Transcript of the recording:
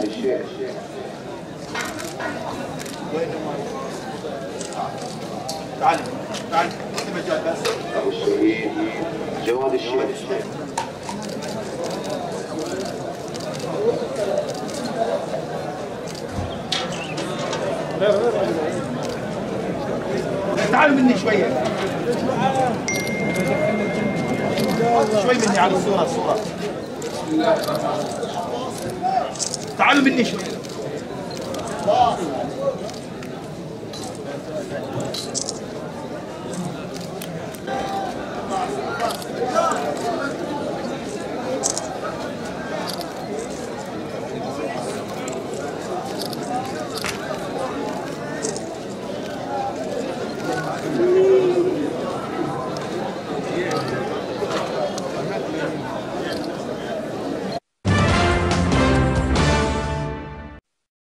الشيخ. تعال تعال اسم الجاد بس. أبو الشهيد جواد الشيخ. تعالوا مني شوية. شوي مني على الصورة. تعالوا مني شوي.